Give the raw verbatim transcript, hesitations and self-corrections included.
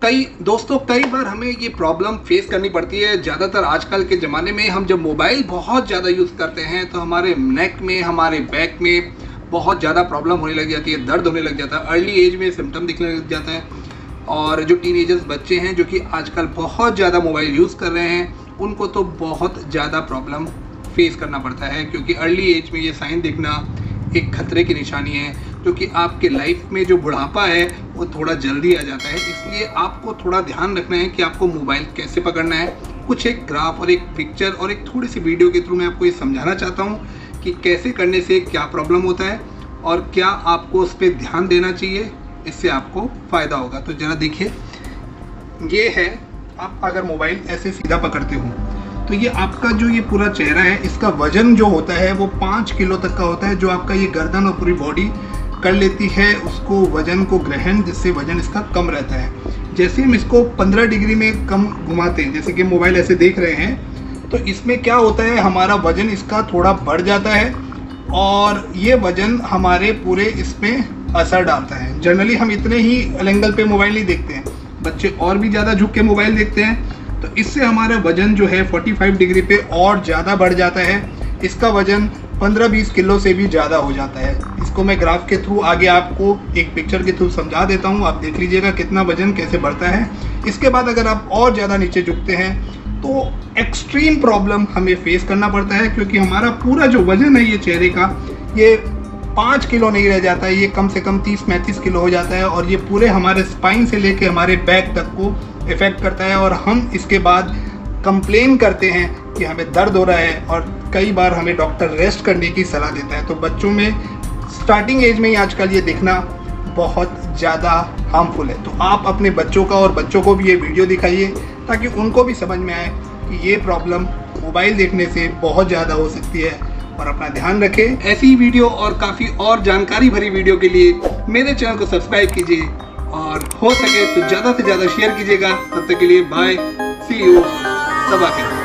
कई दोस्तों कई बार हमें ये प्रॉब्लम फेस करनी पड़ती है। ज़्यादातर आजकल के ज़माने में हम जब मोबाइल बहुत ज़्यादा यूज़ करते हैं तो हमारे नेक में, हमारे बैक में बहुत ज़्यादा प्रॉब्लम होने लग जाती है, दर्द होने लग जाता है, अर्ली एज में सिम्टम दिखने लग जाता है। और जो टीनेजर्स बच्चे हैं जो कि आजकल बहुत ज़्यादा मोबाइल यूज़ कर रहे हैं, उनको तो बहुत ज़्यादा प्रॉब्लम फेस करना पड़ता है, क्योंकि अर्ली एज में ये साइन दिखना एक खतरे की निशानी है, क्योंकि आपके लाइफ में जो बुढ़ापा है वो थोड़ा जल्दी आ जाता है। इसलिए आपको थोड़ा ध्यान रखना है कि आपको मोबाइल कैसे पकड़ना है। कुछ एक ग्राफ और एक पिक्चर और एक थोड़ी सी वीडियो के थ्रू मैं आपको ये समझाना चाहता हूँ कि कैसे करने से क्या प्रॉब्लम होता है और क्या आपको उस पर ध्यान देना चाहिए, इससे आपको फ़ायदा होगा। तो ज़रा देखिए, ये है, आप अगर मोबाइल ऐसे सीधा पकड़ते हो तो ये आपका जो ये पूरा चेहरा है, इसका वजन जो होता है वो पाँच किलो तक का होता है, जो आपका ये गर्दन और पूरी बॉडी कर लेती है उसको वजन को ग्रहण, जिससे वजन इसका कम रहता है। जैसे हम इसको पंद्रह डिग्री में कम घुमाते हैं, जैसे कि मोबाइल ऐसे देख रहे हैं, तो इसमें क्या होता है, हमारा वजन इसका थोड़ा बढ़ जाता है और ये वजन हमारे पूरे इसमें असर डालता है। जनरली हम इतने ही एंगल पे मोबाइल नहीं देखते हैं, बच्चे और भी ज़्यादा झुक के मोबाइल देखते हैं, तो इससे हमारा वजन जो है पैंतालीस डिग्री पे और ज़्यादा बढ़ जाता है। इसका वजन पंद्रह बीस किलो से भी ज़्यादा हो जाता है। इसको मैं ग्राफ के थ्रू आगे आपको एक पिक्चर के थ्रू समझा देता हूँ, आप देख लीजिएगा कितना वजन कैसे बढ़ता है। इसके बाद अगर आप और ज़्यादा नीचे झुकते हैं तो एक्सट्रीम प्रॉब्लम हमें फेस करना पड़ता है, क्योंकि हमारा पूरा जो वजन है ये चेहरे का, ये पाँच किलो नहीं रह जाता है, ये कम से कम तीस पैंतीस किलो हो जाता है और ये पूरे हमारे स्पाइन से लेके हमारे बैक तक को इफ़ेक्ट करता है। और हम इसके बाद कंप्लेन करते हैं कि हमें दर्द हो रहा है और कई बार हमें डॉक्टर रेस्ट करने की सलाह देता है। तो बच्चों में स्टार्टिंग एज में ही आजकल ये दिखना बहुत ज़्यादा हार्मफुल है। तो आप अपने बच्चों का और बच्चों को भी ये वीडियो दिखाइए ताकि उनको भी समझ में आए कि ये प्रॉब्लम मोबाइल देखने से बहुत ज़्यादा हो सकती है। और अपना ध्यान रखें। ऐसी वीडियो और काफ़ी और जानकारी भरी वीडियो के लिए मेरे चैनल को सब्सक्राइब कीजिए और हो सके तो ज़्यादा से ज़्यादा शेयर कीजिएगा। तब तक के लिए बाय, सी यू, तबाह।